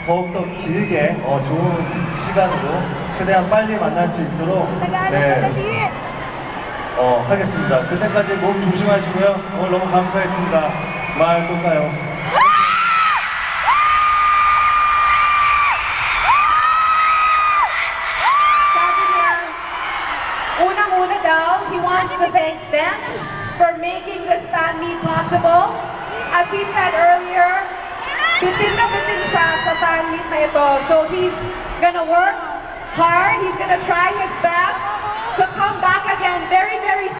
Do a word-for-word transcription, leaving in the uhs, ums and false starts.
더욱더 길게 어, 좋은 시간으로 최대한 빨리 만날 수 있도록 네, 어, 하겠습니다. 그때까지 몸 조심하시고요. 오늘 너무 감사했습니다. 말 꼭 가요. Sabi niya, unang-una daw, he wants to thank Bench for making this fan meet possible. As he said earlier, bitin na bitin siya sa fan meet na ito. So he's gonna work hard, he's gonna try his best to come back again very, very soon.